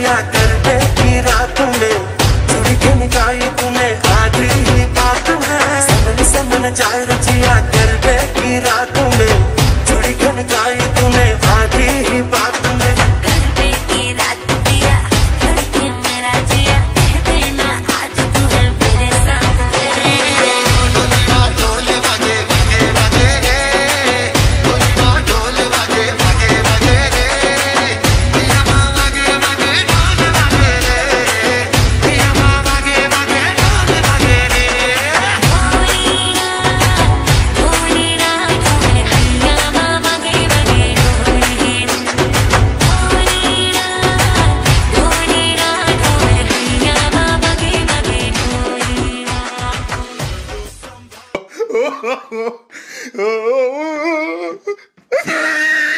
जिया करने की रात में चुड़ी के निकाई तूने आधी ही बात में समन समन जाए रजिया करने की रात में चुड़ी के निकाई तूने आधी ही बात में Oh,